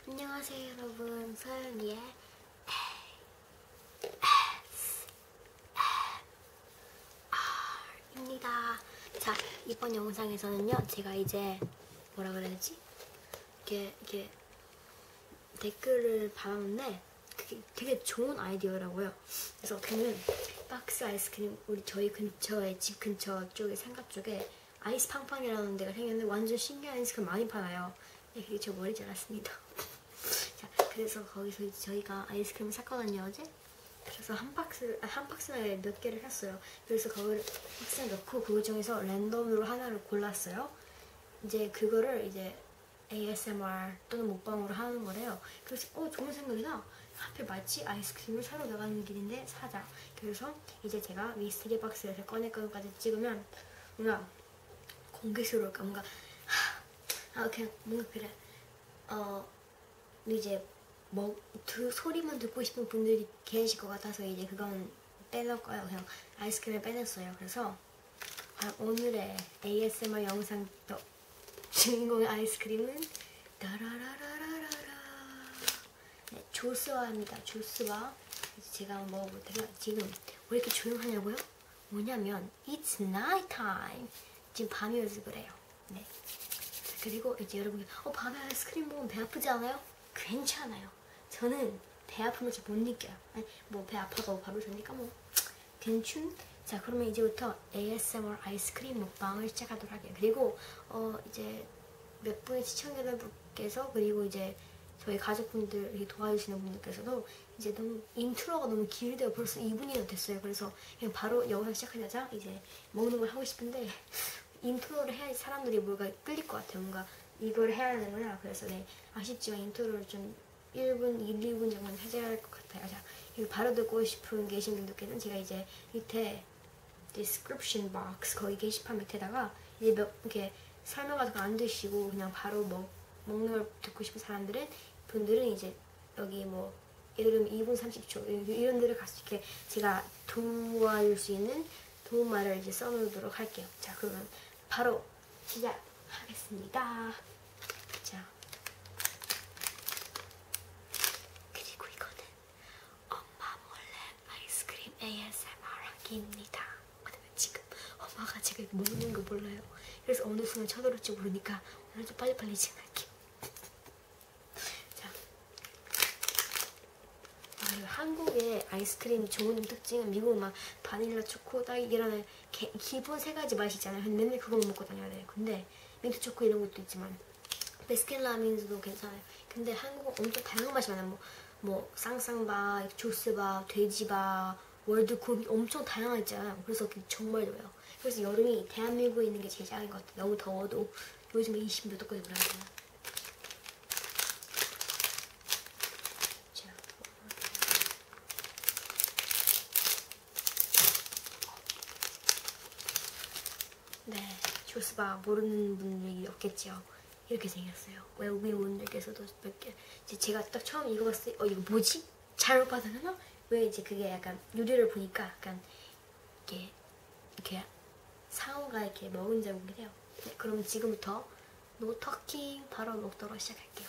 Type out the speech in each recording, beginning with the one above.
안녕하세요 여러분, 서연이의 ASMR입니다. 자, 이번 영상에서는요, 제가 이제 뭐라 그래야 되지? 이렇게 댓글을 받았는데 그게 되게 좋은 아이디어라고요. 그래서 어떻게 보면 박스 아이스크림, 저희 근처에, 집 근처 쪽에, 상가 쪽에 아이스 팡팡이라는 데가 생겼는데 완전 신기한 아이스크림 많이 팔아요. 네, 그게 제 머리 자랐습니다. 자, 그래서 거기서 이제 저희가 아이스크림을 샀거든요, 어제. 그래서 한 박스에 몇 개를 샀어요. 그래서 그걸 박스에 넣고 그 중에서 랜덤으로 하나를 골랐어요. 이제 그거를 이제 ASMR 또는 먹방으로 하는 거래요. 그래서 좋은 생각이다. 하필 마치 아이스크림을 사러 나가는 길인데 사자. 그래서 이제 제가 미스테리 박스에서 꺼낼 것까지 찍으면 뭔가 공개스러울까, 뭔가 그냥 뭔가 그래. 이제 소리만 듣고 싶은 분들이 계실 것 같아서 이제 그건 빼놓을 거예요. 그냥 아이스크림을 빼냈어요. 그래서 오늘의 ASMR 영상 주인공의 아이스크림은 따라라라라라라, 네, 조스와입니다. 조스와. 제가 한번 먹어볼 테고요. 지금 왜 이렇게 조용하냐고요? 뭐냐면 It's night time. 지금 밤이어서 그래요. 네. 그리고 이제 여러분이 밤에 아이스크림 먹으면 배 아프지 않아요? 괜찮아요. 저는 배 아픔을 잘 못 느껴요. 아니, 뭐 배 아파도 바로 자니까 뭐 괜춘? 자, 그러면 이제부터 ASMR 아이스크림 먹방을 시작하도록 할게요. 그리고 이제 몇 분의 시청자분께서, 그리고 이제 저희 가족분들, 이렇게 도와주시는 분들께서도 이제 너무 인트로가 너무 길대요. 벌써 2분이나 됐어요. 그래서 그냥 바로 영상 시작하자자 이제 먹는 걸 하고 싶은데 인트로를 해야지 사람들이 뭔가 끌릴 것 같아요. 뭔가 이걸 해야 되는구나. 그래서 네, 아쉽지만 인트로를 좀 1분, 2분 정도는 해줘야 할 것 같아요. 자, 이거 바로 듣고 싶은 계신 분들께는 제가 이제 밑에 description box, 거기 게시판 밑에다가 이제 이렇게 설명 같은 거 안 드시고 그냥 바로 먹는 걸 듣고 싶은 분들은 이제 여기 뭐 예를 들면 2분 30초 이런 데를 가서 이렇게 제가 도와줄 수 있는 도움말을 이제 써놓도록 할게요. 자, 그러면 바로 시작하겠습니다. 자, 그리고 이거는 엄마 몰래 아이스크림 ASMR 하기입니다. 왜냐면 지금 엄마가 제가 먹는 거 몰라요. 그래서 어느 순간 쳐들을지 모르니까 오늘 좀 빨리빨리 진행할게요. 자, 한국의 아이스크림 좋은 특징은 미국은 막 바닐라, 초코, 딸기 이런 기본 3가지 맛이 있잖아요. 근데 맨날 그거만 먹고 다녀야 돼요. 근데 민트 초코 이런 것도 있지만 베스킨라빈스도 괜찮아요. 근데 한국은 엄청 다양한 맛이 많아요. 뭐 쌍쌍바, 조스바, 돼지바, 월드컵 엄청 다양한 있잖아요. 그래서 그게 정말 좋아요. 그래서 여름이 대한민국에 있는 게 제일 짱인 것 같아요. 너무 더워도 요즘에 20몇 도까지 올라가요. 네, 조스바 모르는 분들이 없겠죠. 이렇게 생겼어요. 외국인 분들께서도 몇 개. 제가 딱 처음 이거 봤을 때, 이거 뭐지? 잘못 받았나? 왜 이제 그게 약간 요리를 보니까 약간 이렇게 상어가 이렇게 먹은 자국이 돼요. 네, 그럼 지금부터 노 터킹 바로 먹도록 시작할게요.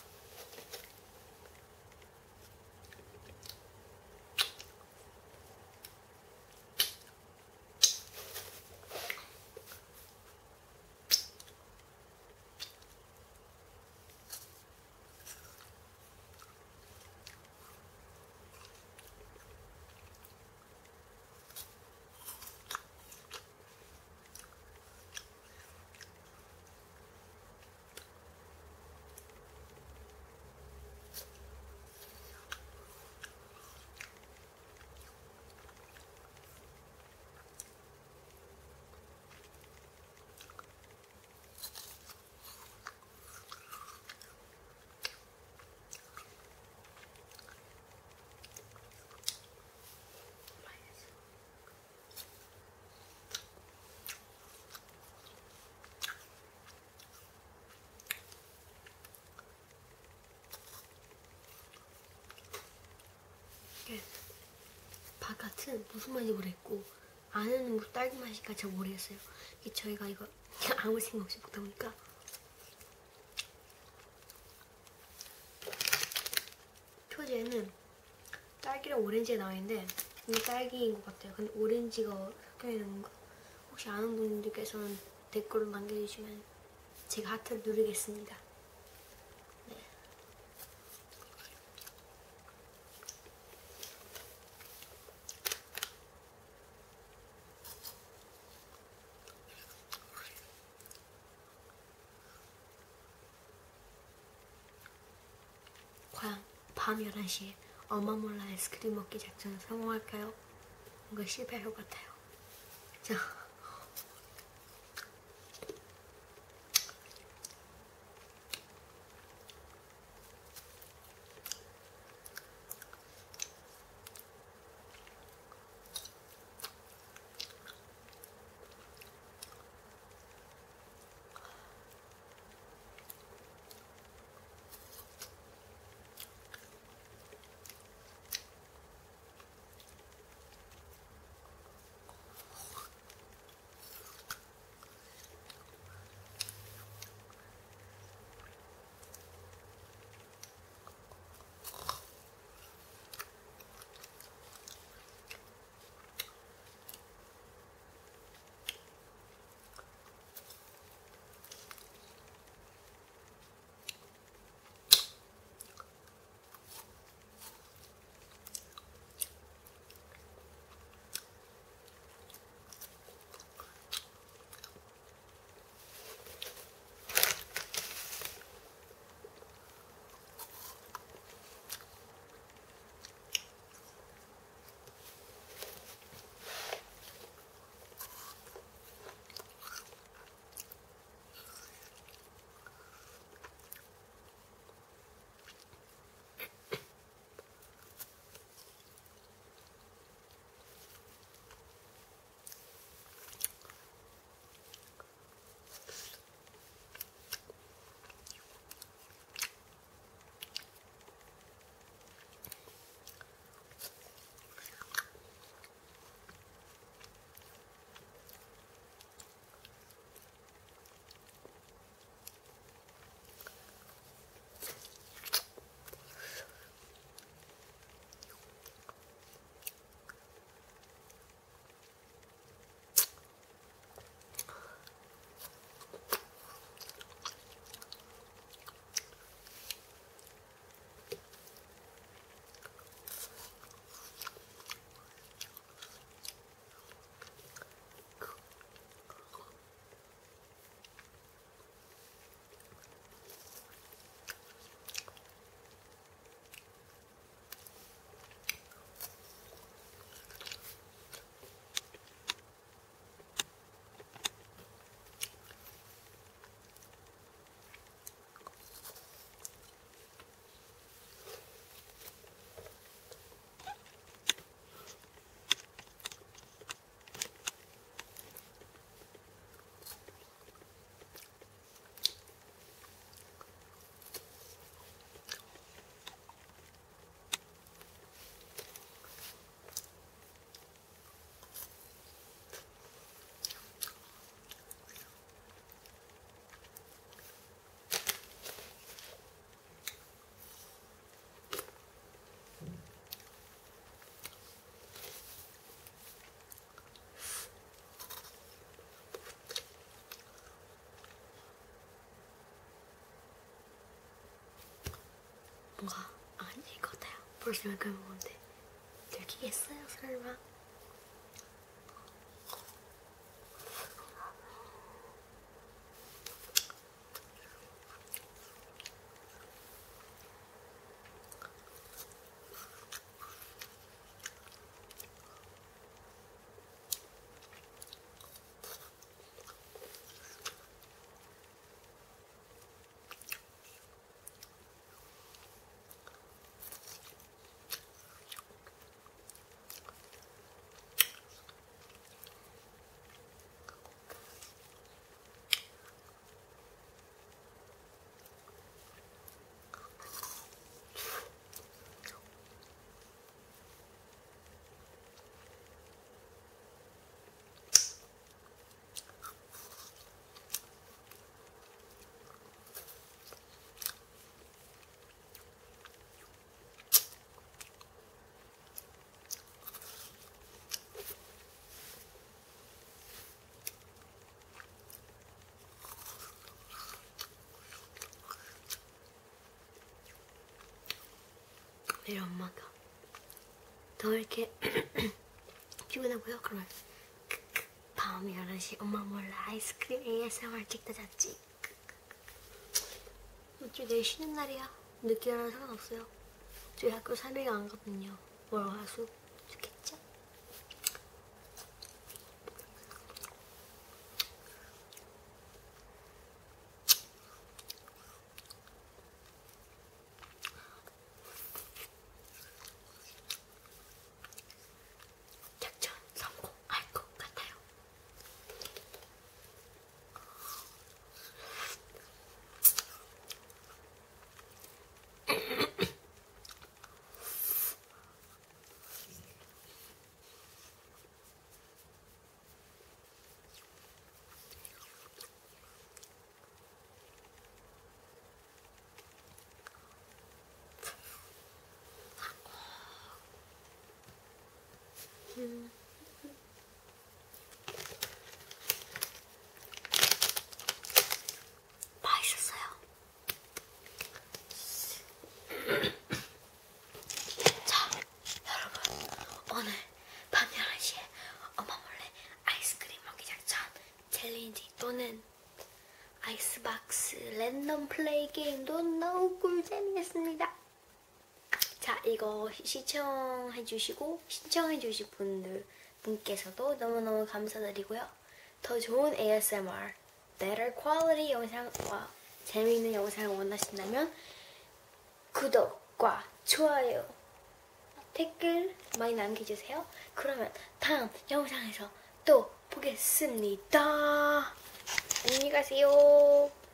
바깥은 무슨 맛인지 모르겠고 안에는 뭐 딸기 맛일까 잘 모르겠어요. 저희가 이거 아무 생각 없이 먹다 보니까 딸기랑 오렌지가 나와있는데 이게 딸기인 것 같아요. 근데 오렌지가 섞여 있는 거 혹시 아는 분들께서는 댓글을 남겨주시면 제가 하트를 누르겠습니다. 네. 과연 밤 11시에 엄마 몰래 아이스크림 먹기 작전을 성공할까요? 뭔가 실패할 것 같아요. 자, 뭔가 아닐 것 같아요. 벌써 여기까지 먹었는데 들키겠어요 설마? 매일 엄마가 더 이렇게 피곤하고요. 그러면 밤 11시 엄마 몰래 아이스크림 ASMR 찍다 잤지. 어차피 내일 쉬는 날이야. 늦게 일어나서 상관없어요. 저희 학교 3일 안 가거든요. 월, 화, 수. 좋겠죠? 작전 성공할 것 같아요. 맛있었어요. 자, 여러분, 오늘 밤 11시에 엄마 몰래 아이스크림 먹기 작전 챌린지 또는 아이스박스 랜덤 플레이 게임도 너무 꿀잼이었습니다. 자, 이거 시청해주시고 신청해주신 분께서도 너무너무 감사드리고요. 더 좋은 ASMR, better quality 영상과 재미있는 영상을 원하신다면 구독과 좋아요, 댓글 많이 남겨주세요. 그러면 다음 영상에서 또 보겠습니다. 안녕히 가세요.